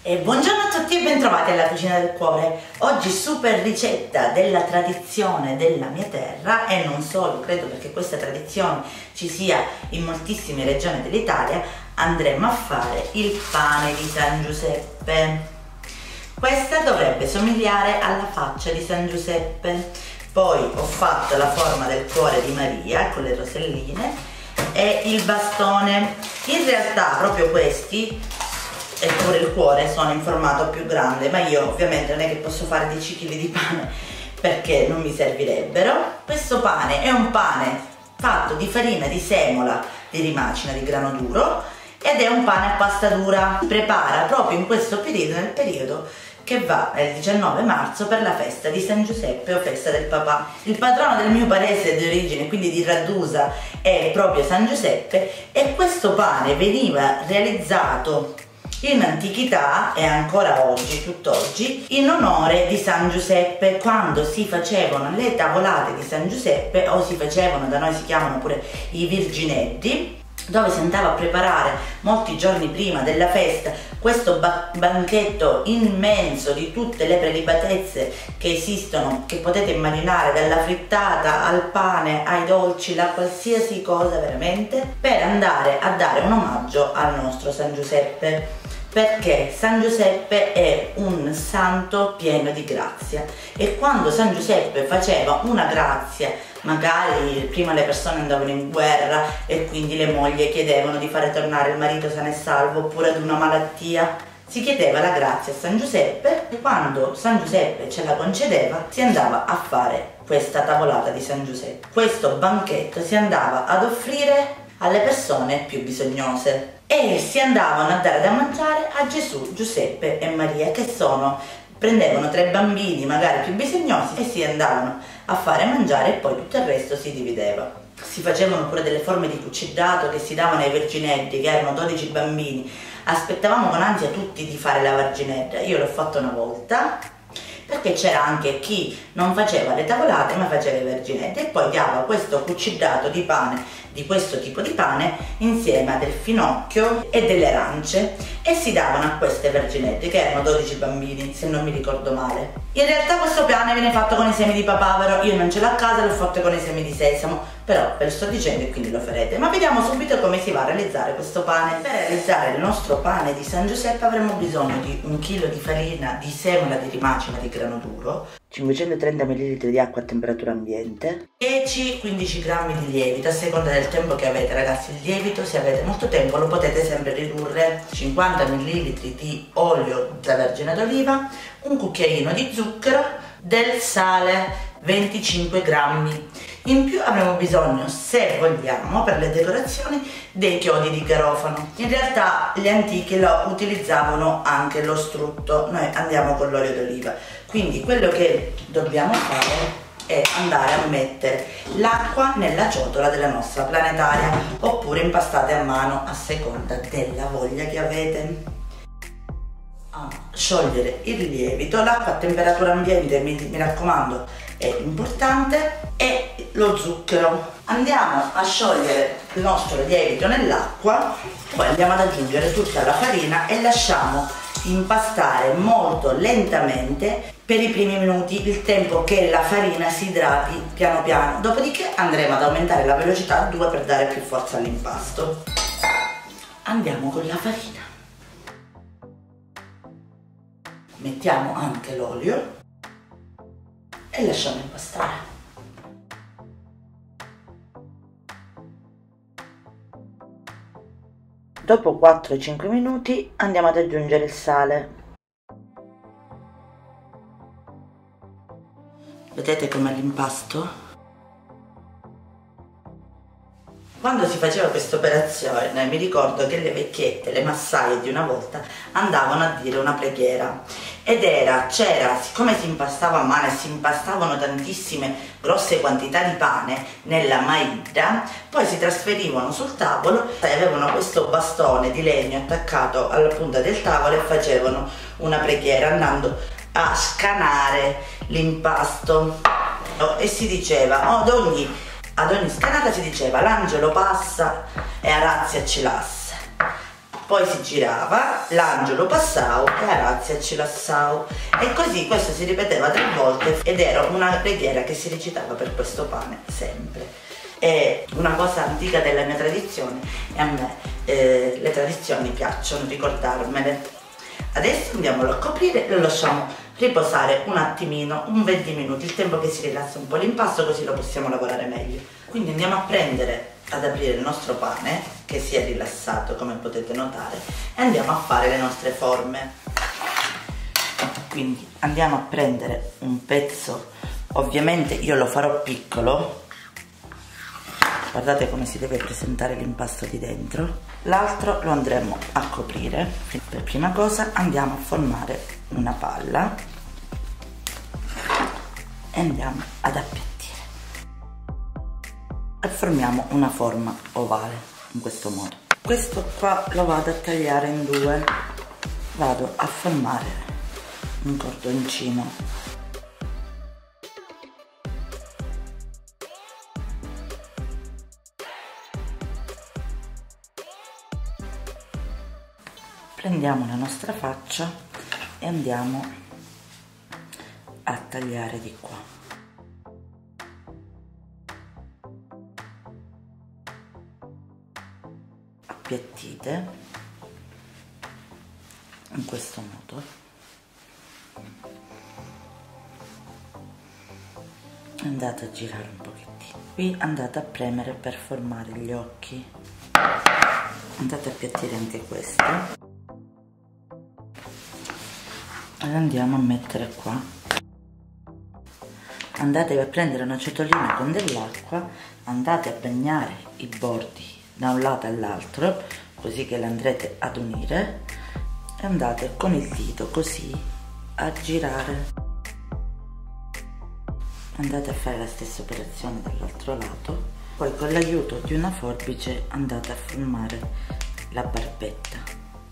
E buongiorno a tutti e bentrovati alla Cucina del Cuore. Oggi super ricetta della tradizione della mia terra e non solo, credo perché questa tradizione ci sia in moltissime regioni dell'Italia. Andremo a fare il pane di San Giuseppe. Questa dovrebbe somigliare alla faccia di San Giuseppe. Poi ho fatto la forma del cuore di Maria con le roselline e il bastone. In realtà proprio questi e pure il cuore sono in formato più grande, ma io ovviamente non è che posso fare 10 kg di pane perché non mi servirebbero. Questo pane è un pane fatto di farina di semola di rimacina di grano duro ed è un pane a pasta dura. Si prepara proprio in questo periodo, nel periodo che va il 19 marzo per la festa di San Giuseppe o festa del papà. Il patrono del mio paese di origine, quindi di Radusa, è proprio San Giuseppe e questo pane veniva realizzato in antichità e ancora oggi, tutt'oggi, in onore di San Giuseppe, quando si facevano le tavolate di San Giuseppe o si facevano, da noi si chiamano pure i virginetti, dove si andava a preparare molti giorni prima della festa questo banchetto immenso di tutte le prelibatezze che esistono, che potete immaginare, dalla frittata al pane ai dolci, la qualsiasi cosa veramente, per andare a dare un omaggio al nostro San Giuseppe, perché San Giuseppe è un santo pieno di grazia e quando San Giuseppe faceva una grazia, magari prima le persone andavano in guerra e quindi le mogli chiedevano di fare tornare il marito sano e salvo, oppure ad una malattia, si chiedeva la grazia a San Giuseppe e quando San Giuseppe ce la concedeva si andava a fare questa tavolata di San Giuseppe. Questo banchetto si andava ad offrire alle persone più bisognose e si andavano a dare da mangiare a Gesù, Giuseppe e Maria, che prendevano 3 bambini magari più bisognosi e si andavano a fare mangiare e poi tutto il resto si divideva. Si facevano pure delle forme di cuccidato che si davano ai verginetti, che erano 12 bambini. Aspettavamo con ansia tutti di fare la verginetta. Io l'ho fatto una volta perché c'era anche chi non faceva le tavolate ma faceva i verginetti e poi dava questo cuccidato di pane, di questo tipo di pane, insieme a del finocchio e delle arance e si davano a queste verginette, che erano 12 bambini se non mi ricordo male. In realtà questo pane viene fatto con i semi di papavero, io non ce l'ho a casa, l'ho fatto con i semi di sesamo, però ve lo sto dicendo e quindi lo farete. Ma vediamo subito come si va a realizzare questo pane. Per realizzare il nostro pane di San Giuseppe avremo bisogno di 1 chilo di farina di semola di rimacina di grano duro, 530 ml di acqua a temperatura ambiente, 10-15 grammi di lievito a seconda del tempo che avete, ragazzi. Il lievito, se avete molto tempo, lo potete sempre ridurre, 50 ml di olio extravergine d'oliva, un cucchiaino di zucchero, del sale 25 grammi. In più avremo bisogno, se vogliamo, per le decorazioni, dei chiodi di garofano. In realtà gli antichi lo utilizzavano anche lo strutto, noi andiamo con l'olio d'oliva. Quindi quello che dobbiamo fare è andare a mettere l'acqua nella ciotola della nostra planetaria, oppure impastate a mano a seconda della voglia che avete. A sciogliere il lievito, l'acqua a temperatura ambiente, mi raccomando, è importante, e lo zucchero. Andiamo a sciogliere il nostro lievito nell'acqua, poi andiamo ad aggiungere tutta la farina e lasciamo impastare molto lentamente per i primi minuti, il tempo che la farina si idrati piano piano. Dopodiché andremo ad aumentare la velocità a 2 per dare più forza all'impasto. Andiamo con la farina, mettiamo anche l'olio e lasciamo impastare. Dopo 4-5 minuti andiamo ad aggiungere il sale. Vedete com'è l'impasto? Quando si faceva questa operazione mi ricordo che le vecchiette, le massaie di una volta, andavano a dire una preghiera ed siccome si impastava a mano e si impastavano tantissime grosse quantità di pane nella maida, poi si trasferivano sul tavolo e avevano questo bastone di legno attaccato alla punta del tavolo e facevano una preghiera andando a scanare l'impasto e si diceva ad ogni scanata si diceva: l'angelo passa e a razia ci lassa. poi si girava, l'angelo passava e Arazia ci lassava, e così questo si ripeteva 3 volte ed era una preghiera che si recitava per questo pane sempre. È una cosa antica della mia tradizione e a me le tradizioni piacciono ricordarmele. Adesso andiamolo a coprire e lo lasciamo riposare un attimino, un 20 minuti, il tempo che si rilassa un po' l'impasto, così lo possiamo lavorare meglio. Quindi andiamo a prendere, ad aprire il nostro pane che si è rilassato, come potete notare, e andiamo a fare le nostre forme. Quindi andiamo a prendere un pezzo, ovviamente io lo farò piccolo, guardate come si deve presentare l'impasto di dentro. L'altro lo andremo a coprire. Per prima cosa andiamo a formare una palla e andiamo ad appiattire e formiamo una forma ovale in questo modo. Questo qua lo vado a tagliare in 2, vado a formare un cordoncino . Prendiamo la nostra faccia e andiamo a tagliare di qua. Appiattite in questo modo. Andate a girare un pochettino. Qui andate a premere per formare gli occhi. Andate a appiattire anche questo. E andiamo a mettere qua. Andate a prendere una ciotolina con dell'acqua, andate a bagnare i bordi da un lato all'altro così che le andrete ad unire e andate con il dito così a girare. Andate a fare la stessa operazione dall'altro lato, poi con l'aiuto di una forbice andate a formare la barbetta.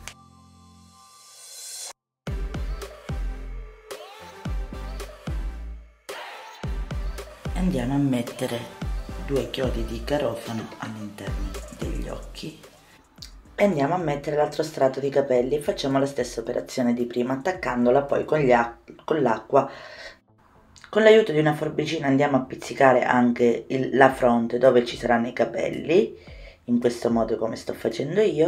Andiamo a mettere 2 chiodi di garofano all'interno degli occhi e andiamo a mettere l'altro strato di capelli e facciamo la stessa operazione di prima, attaccandola poi con l'acqua. Con l'aiuto di una forbicina andiamo a pizzicare anche la fronte dove ci saranno i capelli, in questo modo come sto facendo io.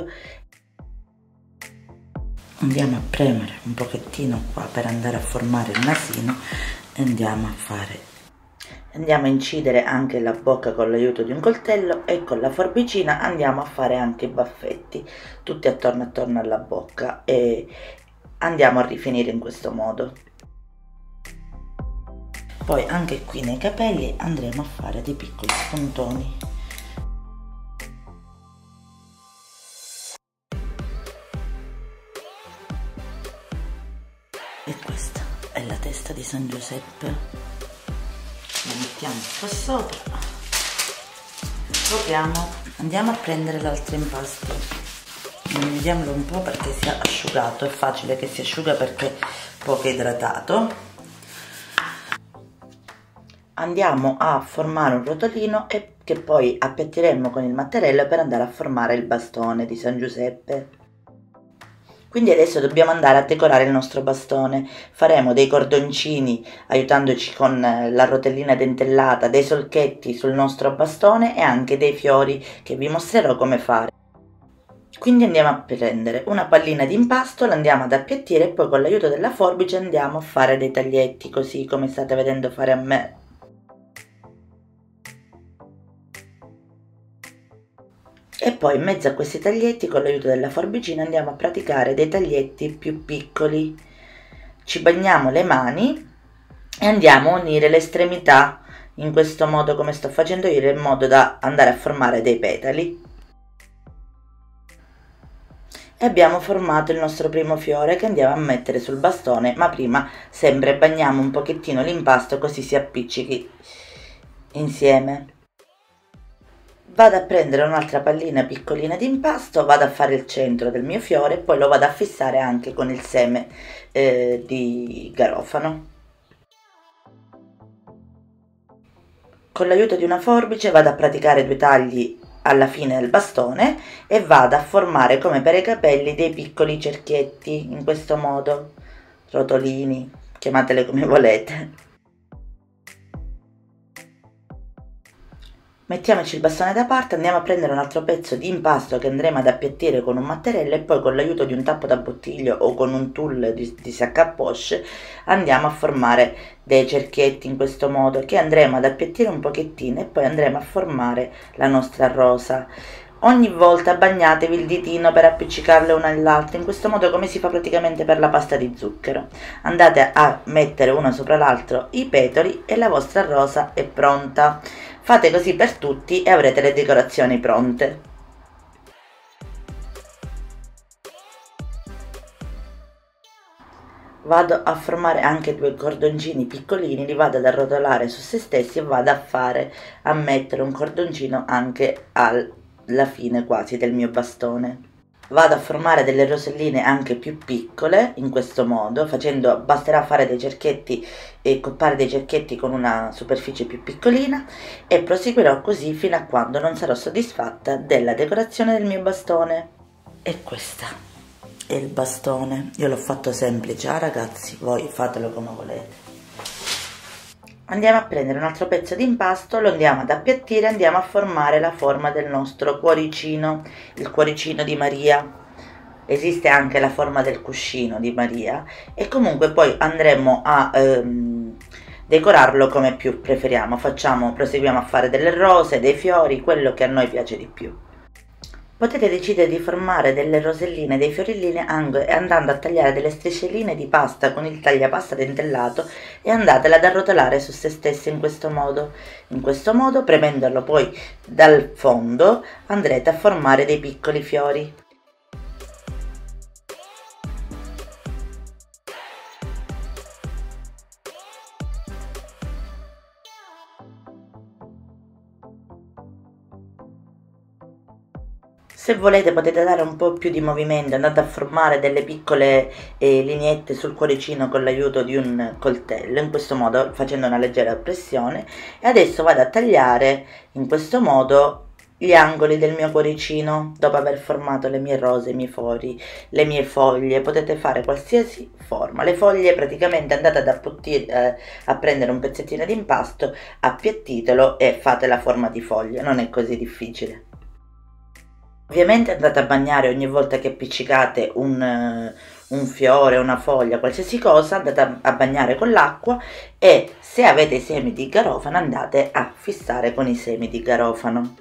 Andiamo a premere un pochettino qua per andare a formare il nasino e andiamo a incidere anche la bocca con l'aiuto di un coltello e con la forbicina andiamo a fare anche i baffetti, tutti attorno alla bocca, e andiamo a rifinire in questo modo. Poi anche qui nei capelli andremo a fare dei piccoli spuntoni. E questa è la testa di San Giuseppe. La mettiamo qua sopra, copriamo, andiamo a prendere l'altro impasto, vediamolo un po' perché si è asciugato, è facile che si asciuga perché è poco idratato. Andiamo a formare un rotolino e che poi appiattiremo con il mattarello per andare a formare il bastone di San Giuseppe. Quindi adesso dobbiamo andare a decorare il nostro bastone. Faremo dei cordoncini aiutandoci con la rotellina dentellata, dei solchetti sul nostro bastone e anche dei fiori che vi mostrerò come fare. Quindi andiamo a prendere una pallina di impasto, l'andiamo ad appiattire e poi con l'aiuto della forbice andiamo a fare dei taglietti così come state vedendo fare a me. E poi in mezzo a questi taglietti con l'aiuto della forbicina andiamo a praticare dei taglietti più piccoli. Ci bagniamo le mani e andiamo a unire le estremità in questo modo come sto facendo io, in modo da andare a formare dei petali. E abbiamo formato il nostro primo fiore che andiamo a mettere sul bastone, ma prima sempre bagniamo un pochettino l'impasto così si appiccichi insieme. Vado a prendere un'altra pallina piccolina di impasto, vado a fare il centro del mio fiore e poi lo vado a fissare anche con il seme di garofano. Con l'aiuto di una forbice vado a praticare 2 tagli alla fine del bastone e vado a formare come per i capelli dei piccoli cerchietti, in questo modo, rotolini, chiamatele come volete. Mettiamoci il bastone da parte, andiamo a prendere un altro pezzo di impasto che andremo ad appiattire con un mattarello e poi con l'aiuto di un tappo da bottiglio o con un tool di sac à poche andiamo a formare dei cerchietti in questo modo che andremo ad appiattire un pochettino e poi andremo a formare la nostra rosa. Ogni volta bagnatevi il ditino per appiccicarle una all'altra, in questo modo come si fa praticamente per la pasta di zucchero. Andate a mettere uno sopra l'altro i petoli e la vostra rosa è pronta. Fate così per tutti e avrete le decorazioni pronte. Vado a formare anche due cordoncini piccolini, li vado ad arrotolare su se stessi e vado a mettere un cordoncino anche alla fine quasi del mio bastone. Vado a formare delle roselline anche più piccole in questo modo, basterà fare dei cerchietti e coppare dei cerchietti con una superficie più piccolina e proseguirò così fino a quando non sarò soddisfatta della decorazione del mio bastone. E questa è il bastone, io l'ho fatto semplice, ragazzi, voi fatelo come volete. Andiamo a prendere un altro pezzo di impasto, lo andiamo ad appiattire, andiamo a formare la forma del nostro cuoricino, il cuoricino di Maria. Esiste anche la forma del cuscino di Maria e comunque poi andremo a decorarlo come più preferiamo. Proseguiamo a fare delle rose, dei fiori, quello che a noi piace di più. Potete decidere di formare delle roselline, dei fiorellini andando a tagliare delle striscelline di pasta con il tagliapasta dentellato e andatele ad arrotolare su se stesse in questo modo. In questo modo, premendolo poi dal fondo, andrete a formare dei piccoli fiori. Se volete potete dare un po' più di movimento, andate a formare delle piccole lineette sul cuoricino con l'aiuto di un coltello, in questo modo facendo una leggera pressione. E adesso vado a tagliare in questo modo gli angoli del mio cuoricino, dopo aver formato le mie rose, i miei fori, le mie foglie. Potete fare qualsiasi forma. Le foglie praticamente andate a prendere un pezzettino di impasto, appiattitelo e fate la forma di foglia, non è così difficile. Ovviamente andate a bagnare ogni volta che appiccicate un fiore, una foglia, qualsiasi cosa, andate a bagnare con l'acqua e se avete i semi di garofano andate a fissare con i semi di garofano.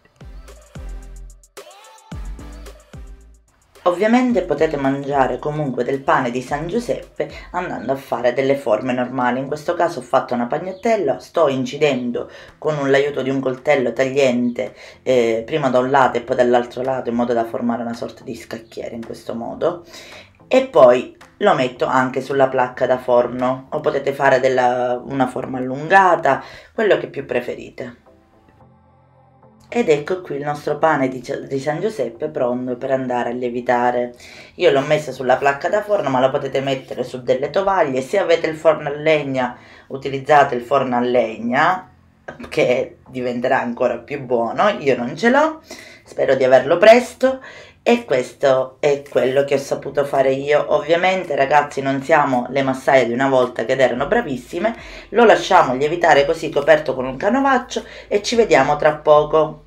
Ovviamente potete mangiare comunque del pane di San Giuseppe andando a fare delle forme normali. In questo caso ho fatto una pagnottella, sto incidendo con l'aiuto di un coltello tagliente prima da un lato e poi dall'altro lato in modo da formare una sorta di scacchiere in questo modo e poi lo metto anche sulla placca da forno o potete fare una forma allungata, quello che più preferite. Ed ecco qui il nostro pane di San Giuseppe pronto per andare a lievitare. Io l'ho messo sulla placca da forno, ma lo potete mettere su delle tovaglie. Se avete il forno a legna, utilizzate il forno a legna, che diventerà ancora più buono. Io non ce l'ho, spero di averlo presto. E questo è quello che ho saputo fare io. Ovviamente ragazzi non siamo le massaie di una volta che erano bravissime, lo lasciamo lievitare così coperto con un canovaccio e ci vediamo tra poco.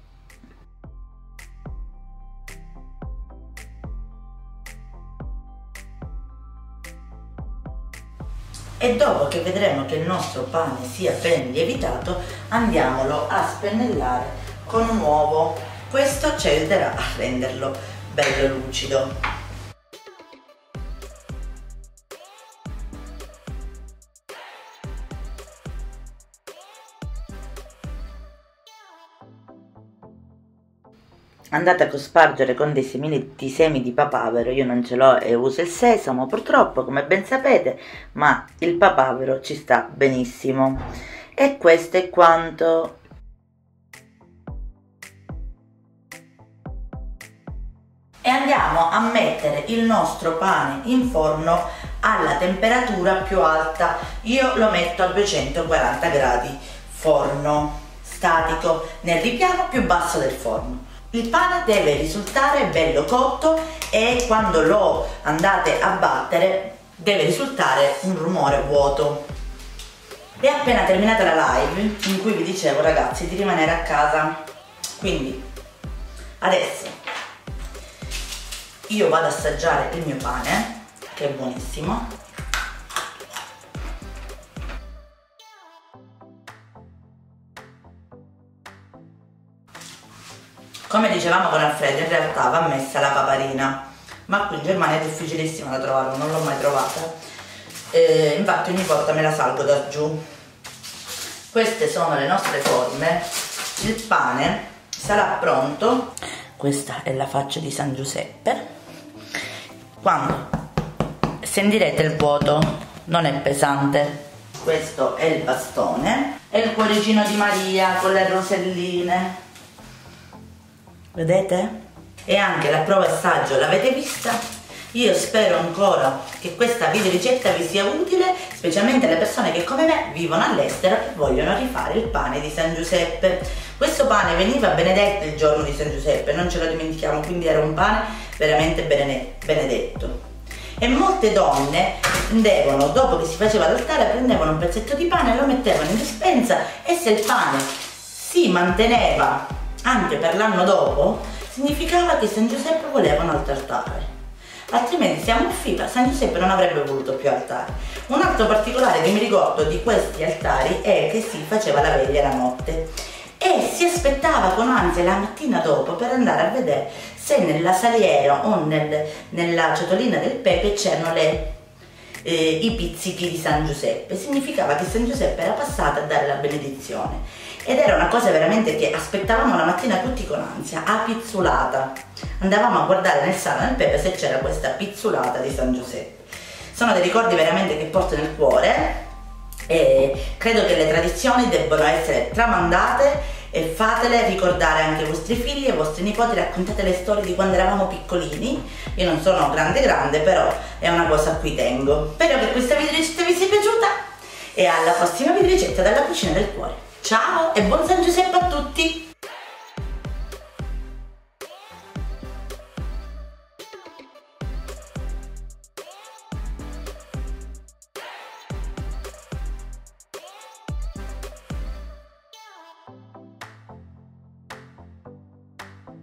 E dopo che vedremo che il nostro pane sia ben lievitato, andiamolo a spennellare con un uovo. Questo ci aiuterà a renderlo bello lucido. Andate a cospargere con dei semi di papavero. Io non ce l'ho e uso il sesamo purtroppo, come ben sapete, ma il papavero ci sta benissimo. E questo è quanto. E andiamo a mettere il nostro pane in forno alla temperatura più alta. Io lo metto a 240 gradi forno statico nel ripiano più basso del forno. Il pane deve risultare bello cotto e quando lo andate a battere deve risultare un rumore vuoto. È appena terminata la live in cui vi dicevo, ragazzi, di rimanere a casa, quindi adesso io vado ad assaggiare il mio pane, che è buonissimo. Come dicevamo con Alfredo, in realtà va messa la paparina, ma qui in Germania è difficilissimo da trovare, non l'ho mai trovata. Infatti ogni volta me la salgo da giù. Queste sono le nostre forme. Il pane sarà pronto. Questa è la faccia di San Giuseppe. Quando sentirete il vuoto, non è pesante. Questo è il bastone e il cuoricino di Maria con le roselline. Vedete? E anche la prova assaggio l'avete vista? Io spero ancora che questa video ricetta vi sia utile, specialmente alle persone che come me vivono all'estero e vogliono rifare il pane di San Giuseppe. Questo pane veniva benedetto il giorno di San Giuseppe, non ce lo dimentichiamo, quindi era un pane veramente benedetto. E molte donne prendevano, dopo che si faceva l'altare, prendevano un pezzetto di pane e lo mettevano in dispensa, e se il pane si manteneva anche per l'anno dopo, significava che San Giuseppe voleva un altro altare. Altrimenti siamo in fila, San Giuseppe non avrebbe voluto più altari. Un altro particolare che mi ricordo di questi altari è che si faceva la veglia la notte e si aspettava con ansia la mattina dopo per andare a vedere se nella saliera o nella ciotolina del pepe c'erano i pizzichi di San Giuseppe. Significava che San Giuseppe era passato a dare la benedizione. Ed era una cosa veramente che aspettavamo la mattina tutti con ansia, a pizzulata. Andavamo a guardare nel sale nel pepe se c'era questa pizzulata di San Giuseppe. Sono dei ricordi veramente che porto nel cuore e credo che le tradizioni debbano essere tramandate e fatele ricordare anche ai vostri figli e ai vostri nipoti, raccontate le storie di quando eravamo piccolini. Io non sono grande, però è una cosa a cui tengo. Spero che questa video ricetta vi sia piaciuta e alla prossima video ricetta dalla cucina del cuore. Ciao e buon San Giuseppe a tutti!